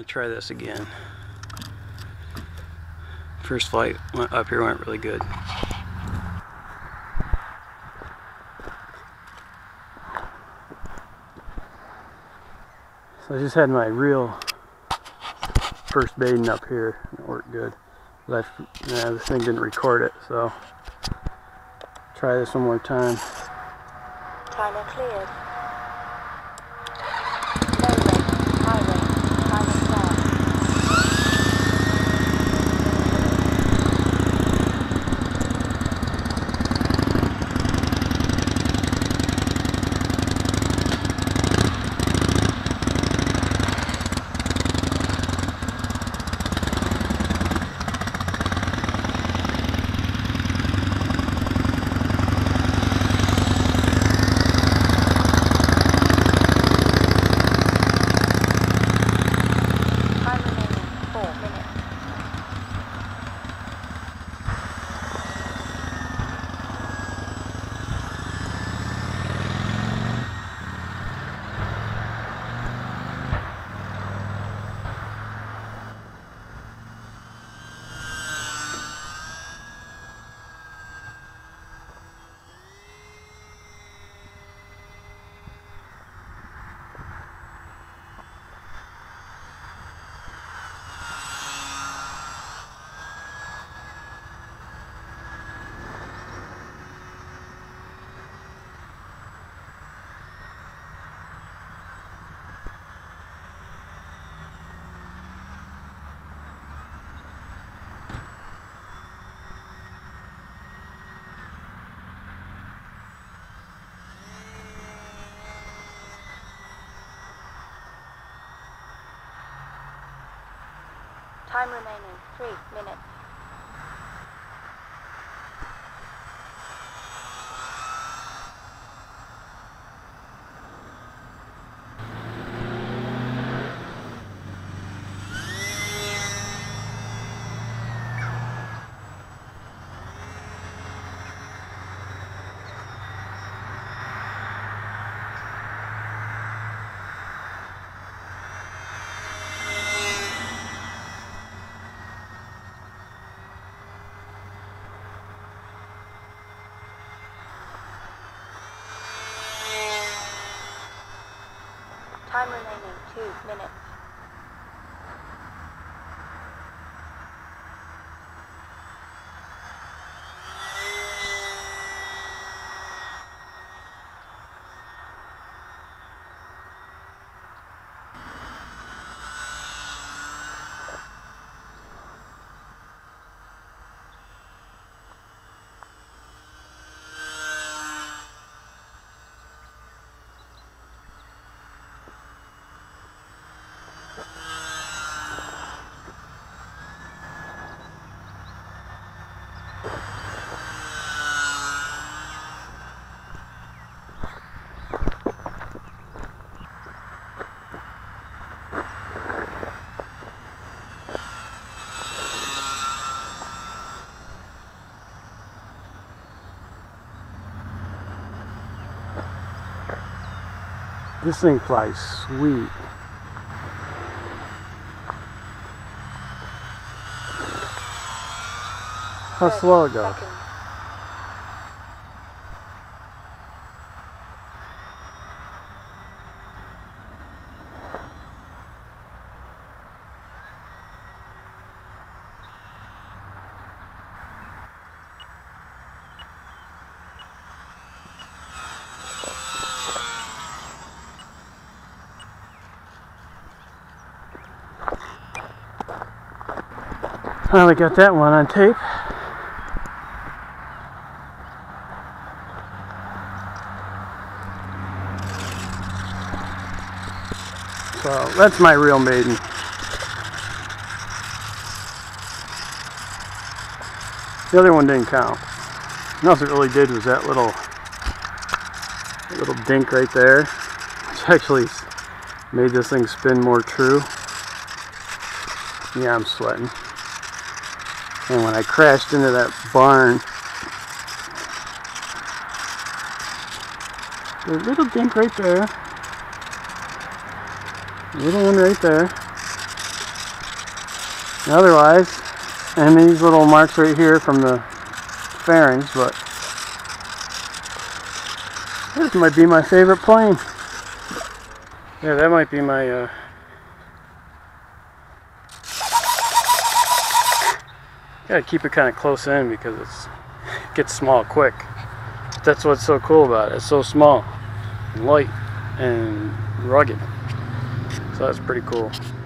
gonna try this again. First flight up here went really good. So I just had my real first Maiden up here, and it worked good. But this thing didn't record it, so try this one more time. Timer cleared. Low rate, high rate, timer start. Time remaining 3 minutes. Time remaining 2 minutes. This thing flies sweet. How slow it goes. Finally got that one on tape. So that's my real Maiden. The other one didn't count. And all it really did was that little dink right there, which actually made this thing spin more true. Yeah, I'm sweating. And when I crashed into that barn, there's a little dink right there, a little one right there, And otherwise, and these little marks right here from the fairings, but this might be my favorite plane. Yeah, that might be my gotta keep it kind of close in because it gets small quick. That's what's so cool about it. It's so small and light and rugged. So that's pretty cool.